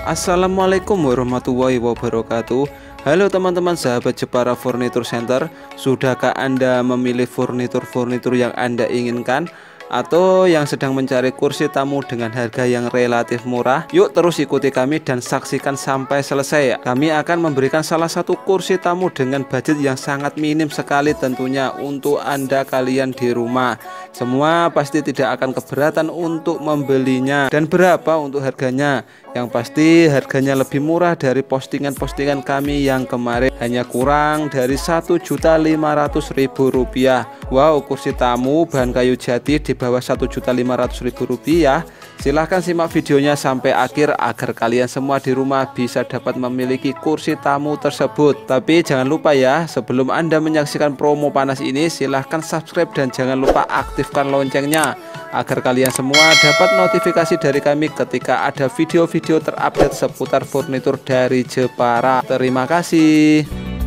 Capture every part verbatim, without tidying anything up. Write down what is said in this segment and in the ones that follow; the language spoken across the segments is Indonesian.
Assalamualaikum warahmatullahi wabarakatuh. Halo teman-teman sahabat Jepara Furniture Center. Sudahkah Anda memilih furnitur-furnitur yang Anda inginkan? Atau yang sedang mencari kursi tamu dengan harga yang relatif murah? Yuk terus ikuti kami dan saksikan sampai selesai. Kami akan memberikan salah satu kursi tamu dengan budget yang sangat minim sekali tentunya untuk Anda kalian di rumah. Semua pasti tidak akan keberatan untuk membelinya. Dan berapa untuk harganya? Yang pasti harganya lebih murah dari postingan-postingan kami yang kemarin, hanya kurang dari satu juta lima ratus ribu rupiah. Wow, kursi tamu bahan kayu jati di bawah satu juta lima ratus ribu rupiah. Silahkan simak videonya sampai akhir agar kalian semua di rumah bisa dapat memiliki kursi tamu tersebut. Tapi jangan lupa ya, sebelum Anda menyaksikan promo panas ini, silahkan subscribe dan jangan lupa aktifkan loncengnya agar kalian semua dapat notifikasi dari kami ketika ada video-video terupdate seputar furnitur dari Jepara. Terima kasih.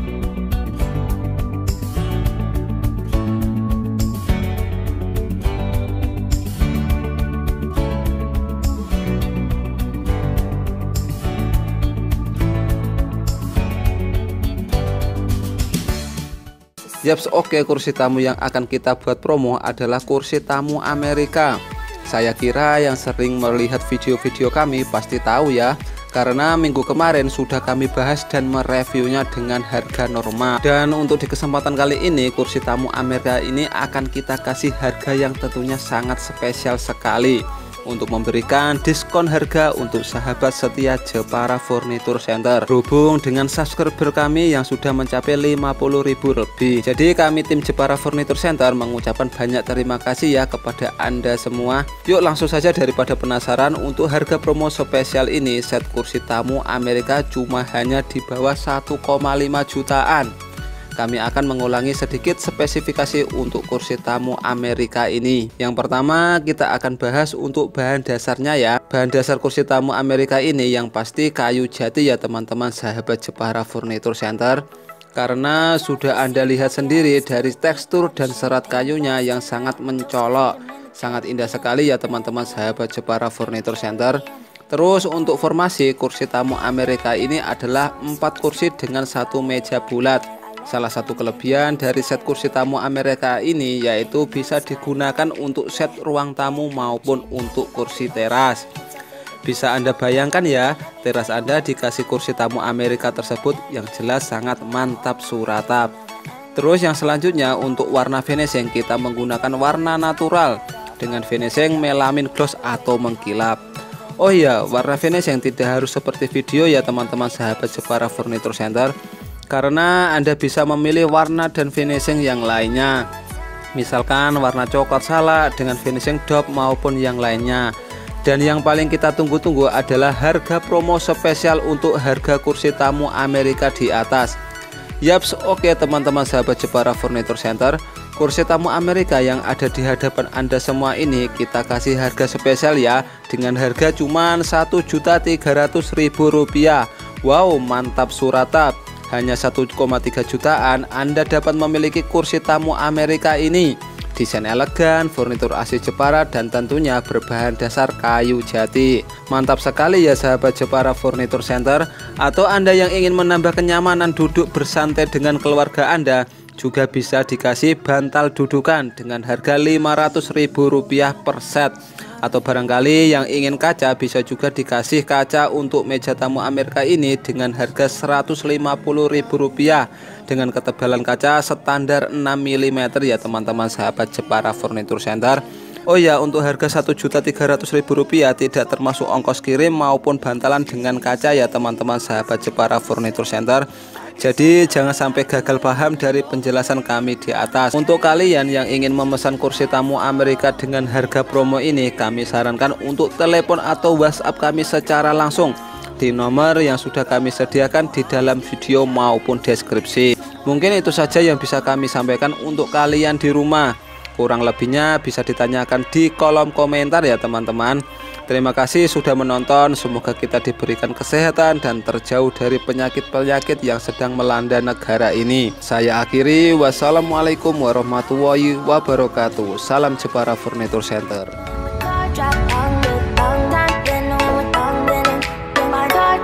Yaps, oke, kursi tamu yang akan kita buat promo adalah kursi tamu Amerika. Saya kira yang sering melihat video-video kami pasti tahu ya, karena minggu kemarin sudah kami bahas dan mereviewnya dengan harga normal. Dan untuk di kesempatan kali ini, kursi tamu Amerika ini akan kita kasih harga yang tentunya sangat spesial sekali, untuk memberikan diskon harga untuk sahabat setia Jepara Furniture Center berhubung dengan subscriber kami yang sudah mencapai lima puluh ribu lebih. Jadi kami tim Jepara Furniture Center mengucapkan banyak terima kasih ya kepada Anda semua. Yuk langsung saja, daripada penasaran, untuk harga promo spesial ini set kursi tamu Amerika cuma hanya di bawah satu koma lima jutaan. Kami akan mengulangi sedikit spesifikasi untuk kursi tamu Amerika ini. Yang pertama kita akan bahas untuk bahan dasarnya ya. Bahan dasar kursi tamu Amerika ini yang pasti kayu jati ya teman-teman sahabat Jepara Furniture Center. Karena sudah Anda lihat sendiri dari tekstur dan serat kayunya yang sangat mencolok. Sangat indah sekali ya teman-teman sahabat Jepara Furniture Center. Terus untuk formasi kursi tamu Amerika ini adalah empat kursi dengan satu meja bulat. Salah satu kelebihan dari set kursi tamu Amerika ini yaitu bisa digunakan untuk set ruang tamu maupun untuk kursi teras. Bisa Anda bayangkan ya, teras Anda dikasih kursi tamu Amerika tersebut yang jelas sangat mantap suratap. Terus yang selanjutnya untuk warna finishing kita menggunakan warna natural dengan finishing melamin gloss atau mengkilap. Oh iya, warna finishing tidak harus seperti video ya teman-teman sahabat Jepara Furniture Center, karena Anda bisa memilih warna dan finishing yang lainnya. Misalkan warna coklat salak dengan finishing dope maupun yang lainnya. Dan yang paling kita tunggu-tunggu adalah harga promo spesial untuk harga kursi tamu Amerika di atas. Yaps, oke teman-teman sahabat Jepara Furniture Center, kursi tamu Amerika yang ada di hadapan Anda semua ini kita kasih harga spesial ya, dengan harga cuman satu juta tiga ratus ribu rupiah. Wow, mantap suratap. Hanya satu koma tiga jutaan Anda dapat memiliki kursi tamu Amerika ini. Desain elegan, furnitur asli Jepara, dan tentunya berbahan dasar kayu jati. Mantap sekali ya sahabat Jepara Furniture Center. Atau Anda yang ingin menambah kenyamanan duduk bersantai dengan keluarga Anda, juga bisa dikasih bantal dudukan dengan harga lima ratus ribu rupiah per set. Atau barangkali yang ingin kaca, bisa juga dikasih kaca untuk meja tamu Amerika ini dengan harga seratus lima puluh ribu rupiah dengan ketebalan kaca standar enam milimeter ya teman-teman sahabat Jepara Furniture Center. Oh ya, untuk harga satu juta tiga ratus ribu rupiah tidak termasuk ongkos kirim maupun bantalan dengan kaca ya teman-teman sahabat Jepara Furniture Center. Jadi jangan sampai gagal paham dari penjelasan kami di atas. Untuk kalian yang ingin memesan kursi tamu Amerika dengan harga promo ini, kami sarankan untuk telepon atau WhatsApp kami secara langsung di nomor yang sudah kami sediakan di dalam video maupun deskripsi. Mungkin itu saja yang bisa kami sampaikan untuk kalian di rumah. Kurang lebihnya bisa ditanyakan di kolom komentar ya teman-teman. Terima kasih sudah menonton, semoga kita diberikan kesehatan dan terjauh dari penyakit-penyakit yang sedang melanda negara ini. Saya akhiri, wassalamualaikum warahmatullahi wabarakatuh. Salam Jepara Furniture Center.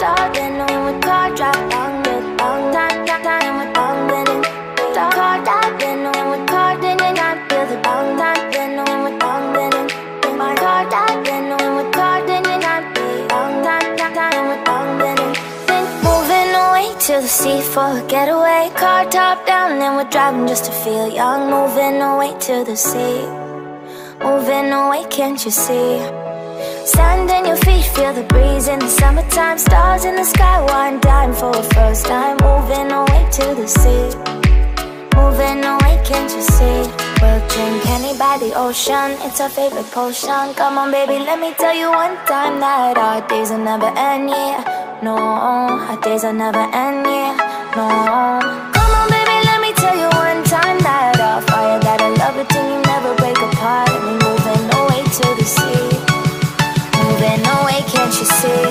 to the sea for a getaway. Car top down and we're driving just to feel young. Moving away to the sea, moving away, can't you see? Stand on your feet, feel the breeze in the summertime. Stars in the sky, one dime for a first time. Moving away to the sea, moving away, can't you see? We'll drink honey by the ocean, it's our favorite potion. Come on baby, let me tell you one time that our days will never end, yeah. No, our days will never end, yeah. No. Come on baby, let me tell you one time that our fire, that I love it till you never break apart. And we're moving away to the sea, moving away, can't you see?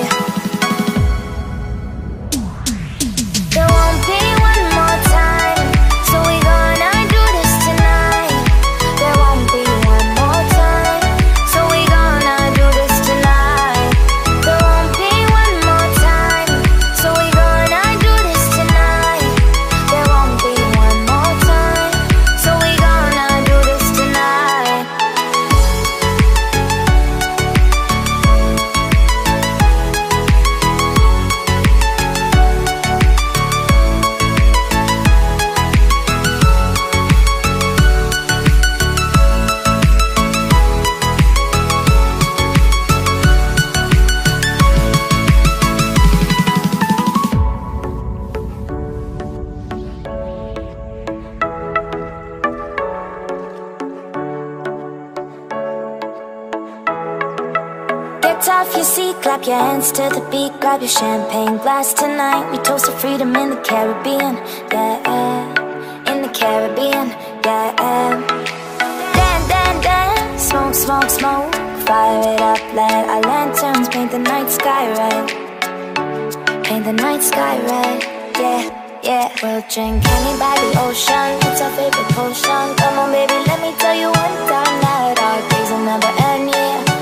There won't be one more time, so we gonna do this tonight. There won't be one more time, so we gonna do this tonight. There won't be one more time, so we gonna do this tonight. There won't be one more time, so we gonna do this tonight. Get off your seat, clap your hands to the beat. Grab your champagne glass tonight. We toast to freedom in the Caribbean, yeah, in the Caribbean, yeah. Dan, dan, dan, smoke, smoke, smoke. Fire it up, let our lanterns paint the night sky red. Paint the night sky red, yeah, yeah. We'll drink honey by the ocean, it's our favorite potion. Come on baby, let me tell you one time that our days will never end, yeah.